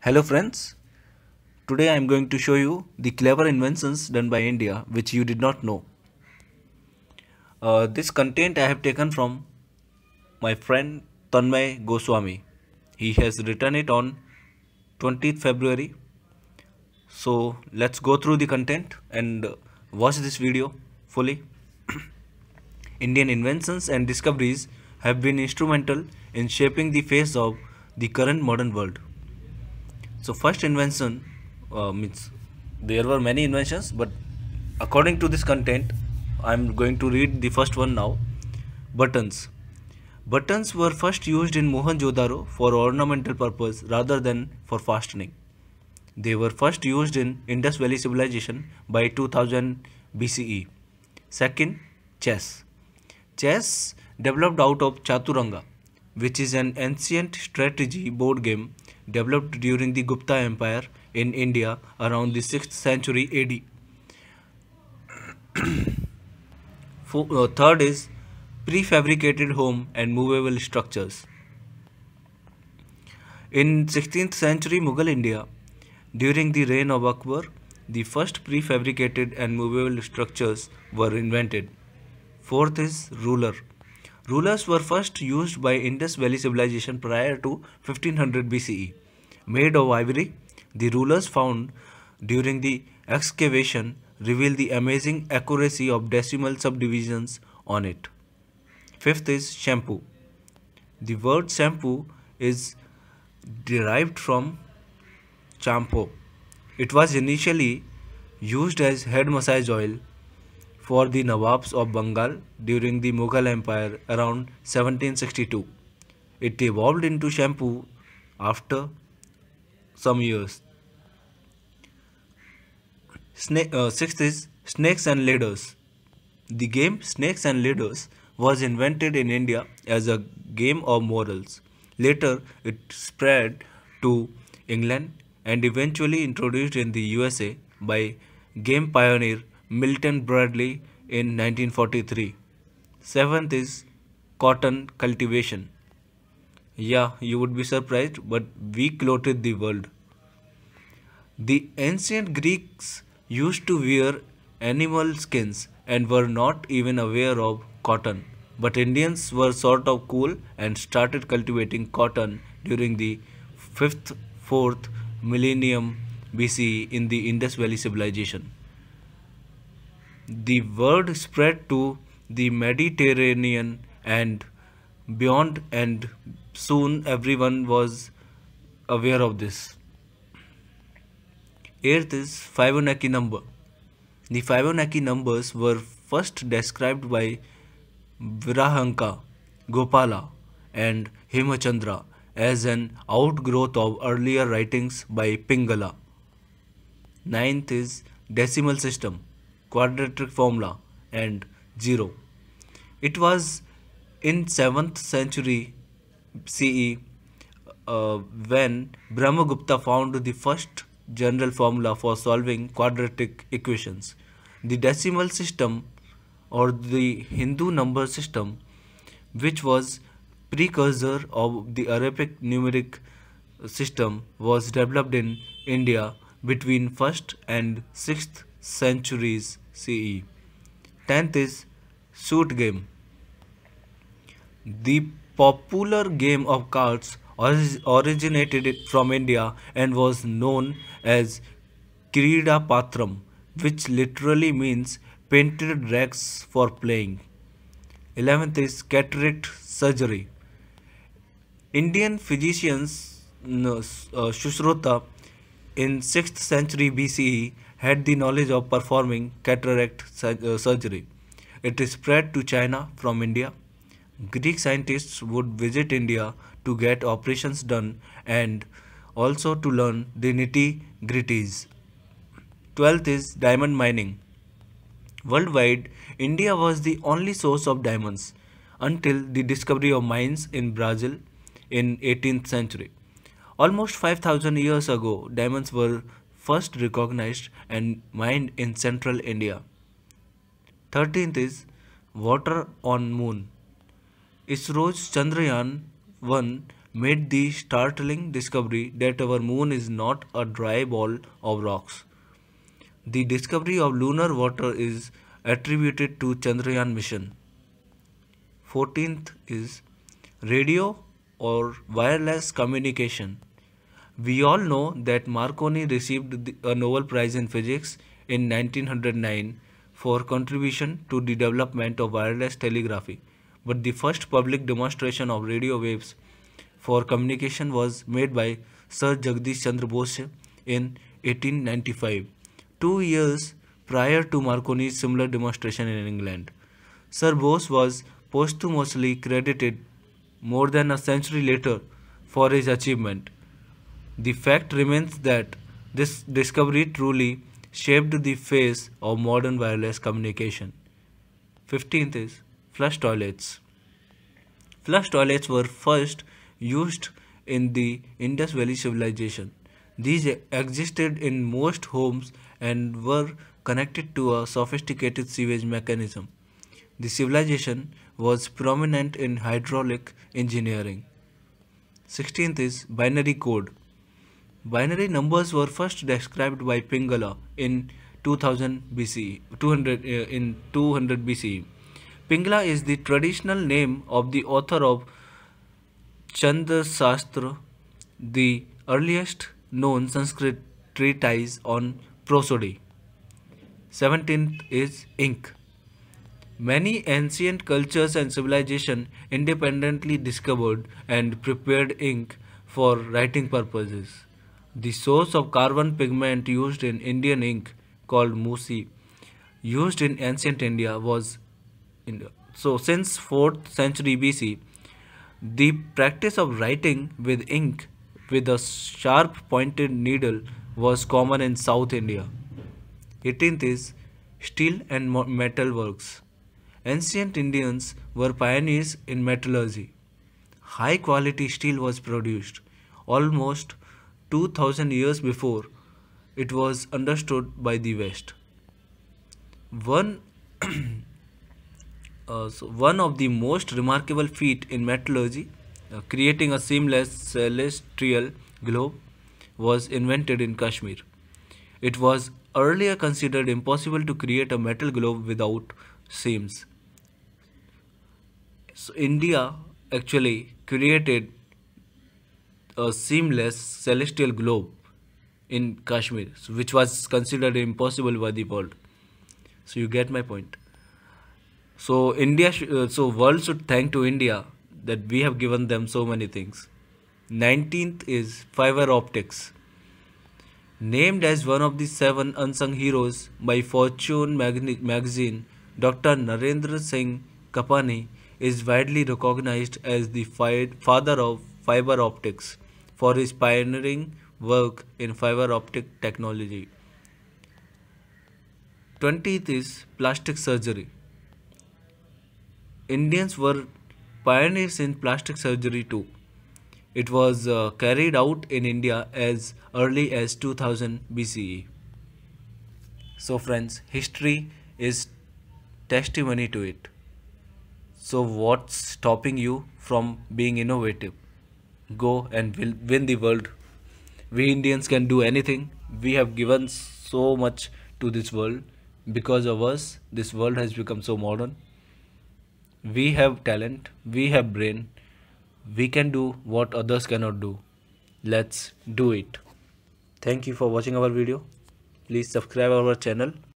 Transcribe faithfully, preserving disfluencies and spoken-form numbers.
Hello friends, today I am going to show you the clever inventions done by India which you did not know. Uh, this content I have taken from my friend Tanmay Goswami. He has written it on twentieth February. So let's go through the content and uh, watch this video fully. Indian inventions and discoveries have been instrumental in shaping the face of the current modern world. So first invention uh, means there were many inventions, but according to this content, I'm going to read the first one now. Buttons. Buttons were first used in Mohenjo-daro for ornamental purpose rather than for fastening. They were first used in Indus Valley civilization by two thousand B C E. Second, chess. Chess developed out of Chaturanga, which is an ancient strategy board game developed during the Gupta Empire in India around the sixth century A D. Four, uh, third is prefabricated home and movable structures. In sixteenth century Mughal India, during the reign of Akbar, the first prefabricated and movable structures were invented. Fourth is ruler. Rulers were first used by Indus Valley civilization prior to fifteen hundred B C E. Made of ivory, the rulers found during the excavation reveal the amazing accuracy of decimal subdivisions on it. Fifth is shampoo. The word shampoo is derived from champo. It was initially used as head massage oil for the Nawabs of Bengal during the Mughal Empire around seventeen sixty-two. It evolved into shampoo after some years. Snake, uh, sixth is snakes and ladders. The game Snakes and Ladders was invented in India as a game of morals. Later, it spread to England and eventually introduced in the U S A by game pioneer Milton Bradley in nineteen forty-three. Seventh is cotton cultivation. Yeah, you would be surprised, but we clothed the world. The ancient Greeks used to wear animal skins and were not even aware of cotton. But Indians were sort of cool and started cultivating cotton during the fifth, fourth millennium B C E in the Indus Valley civilization. The word spread to the Mediterranean and beyond, and soon everyone was aware of this. Eighth is Fibonacci number. The Fibonacci numbers were first described by Virahanka, Gopala, and Hemachandra as an outgrowth of earlier writings by Pingala. Ninth is decimal system, quadratic formula, and zero. It was in seventh century C E uh, when Brahmagupta found the first general formula for solving quadratic equations. The decimal system, or the Hindu number system, which was precursor of the Arabic numeric system, was developed in India between first and sixth centuries C E. Tenth is suit game. The popular game of cards orig- originated from India and was known as Krida Patram, which literally means painted racks for playing. Eleventh is cataract surgery. Indian physicians no, uh, Shushruta in sixth century B C E had the knowledge of performing cataract sur- uh, surgery. It spread to China from India. Greek scientists would visit India to get operations done and also to learn the nitty gritties. Twelfth is diamond mining. Worldwide, India was the only source of diamonds until the discovery of mines in Brazil in eighteenth century. Almost five thousand years ago, diamonds were first recognized and mined in central India. thirteenth is water on moon. ISRO's Chandrayaan one made the startling discovery that our moon is not a dry ball of rocks. The discovery of lunar water is attributed to Chandrayaan mission. fourteenth is radio or wireless communication. We all know that Marconi received the- a Nobel Prize in Physics in nineteen oh nine for contribution to the development of wireless telegraphy, but the first public demonstration of radio waves for communication was made by Sir Jagdish Chandra Bose in eighteen ninety-five, two years prior to Marconi's similar demonstration in England. Sir Bose was posthumously credited more than a century later for his achievement. The fact remains that this discovery truly shaped the face of modern wireless communication. fifteenth is flush toilets. Flush toilets were first used in the Indus Valley civilization. These existed in most homes and were connected to a sophisticated sewage mechanism. The civilization was prominent in hydraulic engineering. sixteenth is binary code. Binary numbers were first described by Pingala in two thousand B C E, two hundred uh, in two hundred B C E. Pingala is the traditional name of the author of Chandra Shastra, the earliest known Sanskrit treatise on prosody. seventeenth is ink. Many ancient cultures and civilizations independently discovered and prepared ink for writing purposes. The source of carbon pigment used in Indian ink, called musi, used in ancient India was India. So, since fourth century B C, the practice of writing with ink with a sharp pointed needle was common in South India. eighteenth is steel and mo- metal works. Ancient Indians were pioneers in metallurgy. High quality steel was produced almost two thousand years before it was understood by the West. One, uh, so one of the most remarkable feat in metallurgy, uh, creating a seamless celestial globe, was invented in Kashmir. It was earlier considered impossible to create a metal globe without seams. So India actually created a seamless celestial globe in Kashmir, so which was considered impossible by the world. So you get my point. So India, sh- uh, so world should thank to India that we have given them so many things. nineteenth is fiber optics. Named as one of the seven unsung heroes by Fortune magni- magazine, Doctor Narendra Singh Kapani is widely recognized as the fi- father of fiber optics for his pioneering work in fiber optic technology. twentieth is plastic surgery. Indians were pioneers in plastic surgery too. It was uh, carried out in India as early as two thousand B C E. So, friends, history is testimony to it. So, what's stopping you from being innovative? Go and will win the world. We Indians can do anything. We have given so much to this world. Because of us, this world has become so modern. We have talent, we have brain, we can do what others cannot do. Let's do it. Thank you for watching our video. Please subscribe our channel.